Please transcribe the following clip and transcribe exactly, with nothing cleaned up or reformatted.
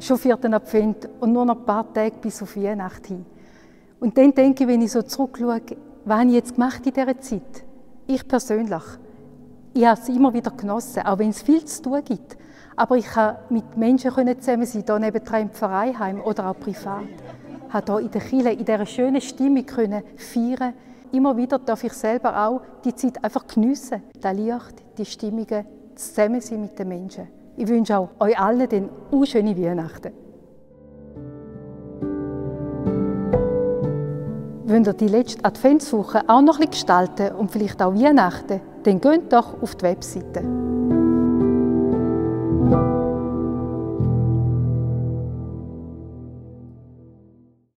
schon vierten Advent und nur noch ein paar Tage bis auf Weihnachten hin. Und dann denke ich, wenn ich so zurückschaue, was habe ich jetzt gemacht in dieser Zeit? Ich persönlich. Ich habe es immer wieder genossen, auch wenn es viel zu tun gibt. Aber ich konnte mit Menschen zusammen sein, hier nebendran im Pfarreiheim oder auch privat. Ich konnte hier in der Kirche, in dieser schönen Stimmung feiern. Immer wieder darf ich selber auch die Zeit einfach geniessen. Das Licht, die Stimmungen, das Zusammensein mit den Menschen. Ich wünsche auch euch allen dann eine schöne Weihnachten. Wollt ihr die letzte Adventswoche auch noch ein bisschen gestalten und vielleicht auch Weihnachten, dann geht doch auf die Webseite.